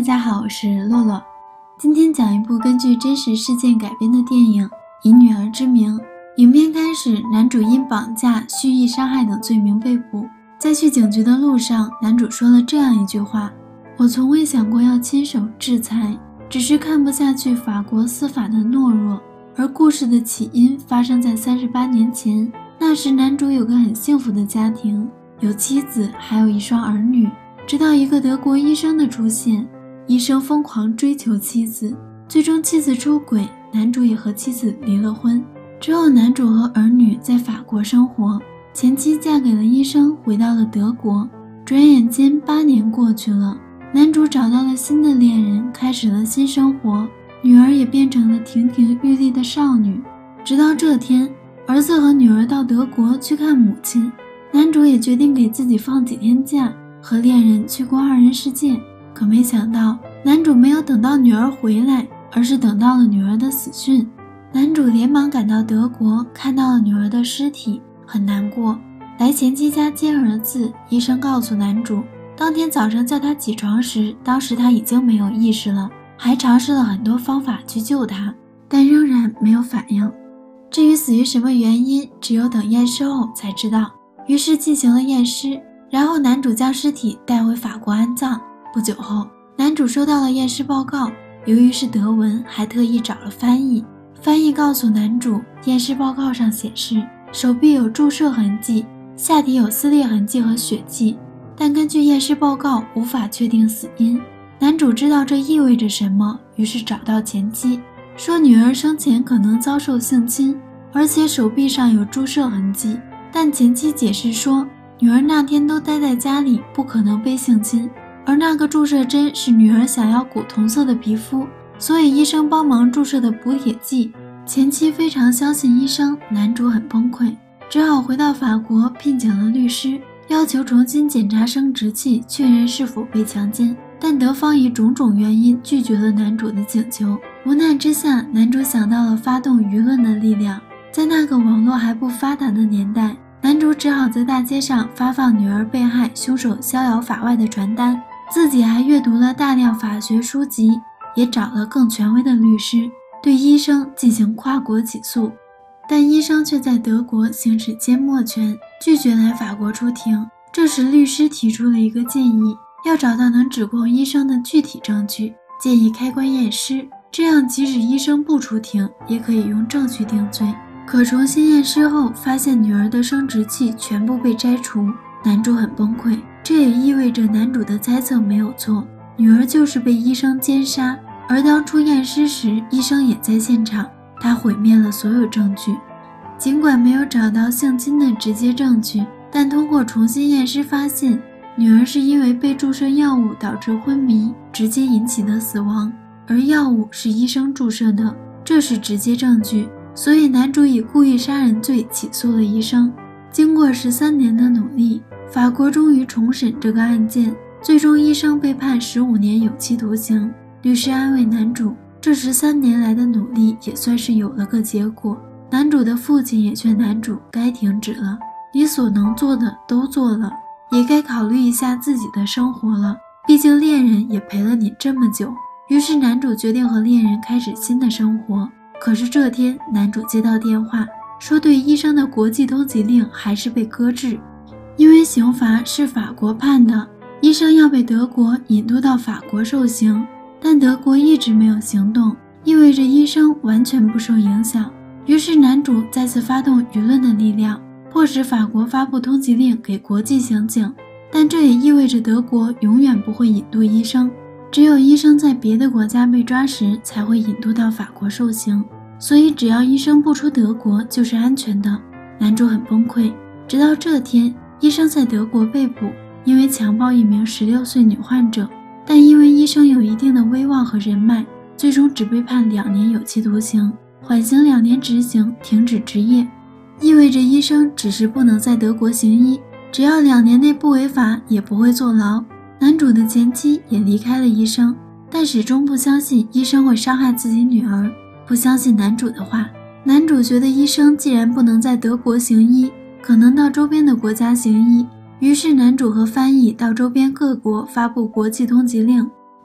家好，我是洛洛。今天讲一部根据真实事件改编的电影《以女儿之名》。影片开始，男主因绑架、蓄意伤害等罪名被捕。在去警局的路上，男主说了这样一句话：我从未想过要亲手制裁，只是看不下去法国司法的懦弱。而故事的起因发生在38年前，那时男主有个很幸福的家庭，有妻子，还有一双儿女。直到一个德国医生的出现，医生疯狂追求妻子，最终妻子出轨，男主也和妻子离了婚。之后男主和儿女在法国生活，前妻嫁给了医生，回到了德国。转眼间8年过去了，男主找到了新的恋人，开始了新生活，女儿也变成了亭亭玉立的少女。直到这天，儿子和女儿到德国去看母亲，男主也决定给自己放几天假，和恋人去过2人世界。可没想到，男主没有等到女儿回来，而是等到了女儿的死讯。男主连忙赶到德国，看到了女儿的尸体，很难过。来前妻家接儿子，医生告诉男主，当天早上叫他起床时，当时他已经没有意识了，还尝试了很多方法去救他，但仍然没有反应。至于死于什么原因，只有等验尸后才知道。于是进行了验尸，然后男主将尸体带回法国安葬。不久后，男主收到了验尸报告，由于是德文，还特意找了翻译。翻译告诉男主，验尸报告上显示手臂有注射痕迹，下体有撕裂痕迹和血迹，但根据验尸报告无法确定死因。男主知道这意味着什么，于是找到前妻，说女儿生前可能遭受性侵，而且手臂上有注射痕迹，但前妻解释说女儿那天都待在家里，不可能被性侵，而那个注射针是女儿想要古铜色的皮肤，所以医生帮忙注射的补铁剂。前妻非常相信医生，男主很崩溃，只好回到法国聘请了律师，要求重新检查生殖器，确认是否被强奸，但德方以种种原因拒绝了男主的请求。无奈之下，男主想到了发动舆论的力量。在那个网络还不发达的年代，男主只好在大街上发放女儿被害，凶手逍遥法外的传单，自己还阅读了大量法学书籍，也找了更权威的律师，对医生进行跨国起诉。但医生却在德国行使缄默权，拒绝来法国出庭。这时律师提出了一个建议，要找到能指控医生的具体证据，建议开棺验尸，这样即使医生不出庭，也可以用证据定罪。可重新验尸后，发现女儿的生殖器全部被摘除，男主很崩溃。这也意味着男主的猜测没有错，女儿就是被医生奸杀，而当初验尸时，医生也在现场，他毁灭了所有证据。尽管没有找到性侵的直接证据，但通过重新验尸发现，女儿是因为被注射药物导致昏迷，直接引起的死亡，而药物是医生注射的，这是直接证据。所以男主以故意杀人罪起诉了医生。经过13年的努力，法国终于重审这个案件，最终医生被判15年有期徒刑。律师安慰男主，这13年来的努力也算是有了个结果。男主的父亲也劝男主该停止了，你所能做的都做了，也该考虑一下自己的生活了，毕竟恋人也陪了你这么久。于是男主决定和恋人开始新的生活。可是这天，男主接到电话，说对医生的国际通缉令还是被搁置，因为刑罚是法国判的，医生要被德国引渡到法国受刑，但德国一直没有行动，意味着医生完全不受影响。于是男主再次发动舆论的力量，迫使法国发布通缉令给国际刑警，但这也意味着德国永远不会引渡医生，只有医生在别的国家被抓时才会引渡到法国受刑，所以只要医生不出德国就是安全的。男主很崩溃。直到这天，医生在德国被捕，因为强暴一名16岁女患者，但因为医生有一定的威望和人脉，最终只被判2年有期徒刑，缓刑2年执行，停止执业，意味着医生只是不能在德国行医，只要2年内不违法也不会坐牢。男主的前妻也离开了医生，但始终不相信医生会伤害自己女儿，不相信男主的话。男主觉得医生既然不能在德国行医，可能到周边的国家行医，于是男主和翻译到周边各国发布国际通缉令，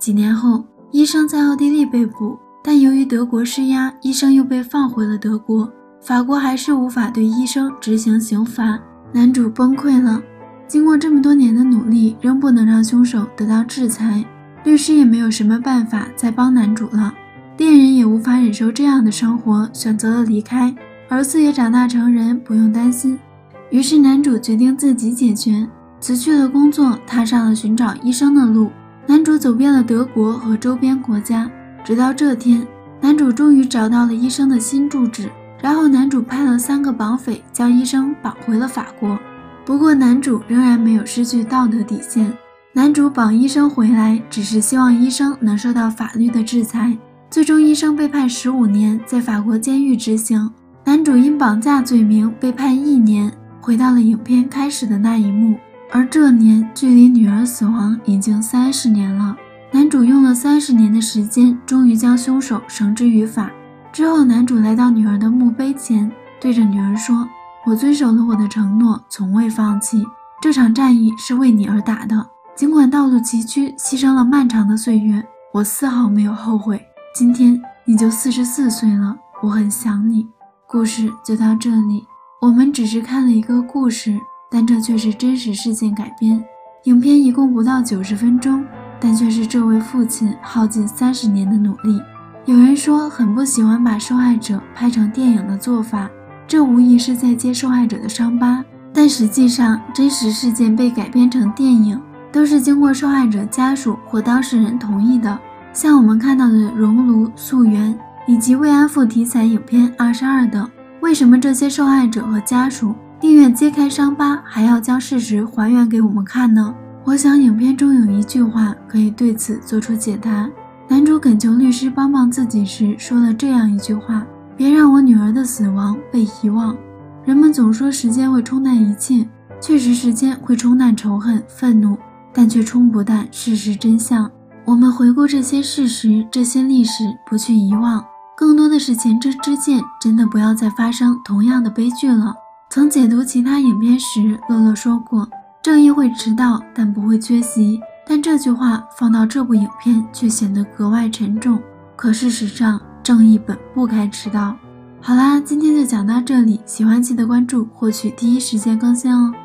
几年后，医生在奥地利被捕，但由于德国施压，医生又被放回了德国。法国还是无法对医生执行刑罚，男主崩溃了。经过这么多年的努力，仍不能让凶手得到制裁，律师也没有什么办法再帮男主了。恋人也无法忍受这样的生活，选择了离开。儿子也长大成人，不用担心。于是男主决定自己解决，辞去了工作，踏上了寻找医生的路。男主走遍了德国和周边国家，直到这天，男主终于找到了医生的新住址。然后男主派了3个绑匪将医生绑回了法国。不过男主仍然没有失去道德底线。男主绑医生回来，只是希望医生能受到法律的制裁。最终医生被判15年，在法国监狱执行。男主因绑架罪名被判1年，回到了影片开始的那一幕。而这年距离女儿死亡已经30年了。男主用了30年的时间，终于将凶手绳之于法。之后男主来到女儿的墓碑前，对着女儿说：我遵守了我的承诺，从未放弃。这场战役是为你而打的，尽管道路崎岖，牺牲了漫长的岁月，我丝毫没有后悔。今天你就44岁了，我很想你。故事就到这里，我们只是看了一个故事，但这却是真实事件改编。影片一共不到90分钟，但却是这位父亲耗尽30年的努力。有人说很不喜欢把受害者拍成电影的做法，这无疑是在揭受害者的伤疤。但实际上，真实事件被改编成电影，都是经过受害者家属或当事人同意的。像我们看到的《熔炉》《溯源》以及慰安妇题材影片《22》等，为什么这些受害者和家属宁愿揭开伤疤，还要将事实还原给我们看呢？我想影片中有一句话可以对此做出解答。男主恳求律师帮帮自己时说了这样一句话：别让我女儿的死亡被遗忘。人们总说时间会冲淡一切，确实时间会冲淡仇恨、愤怒，但却冲不淡事实真相。我们回顾这些事实，这些历史，不去遗忘，更多的是前车之鉴，真的不要再发生同样的悲剧了。曾解读其他影片时，乐乐说过，正义会迟到，但不会缺席。但这句话放到这部影片却显得格外沉重。可事实上，正义本不该迟到。好啦，今天就讲到这里，喜欢记得关注，获取第一时间更新哦。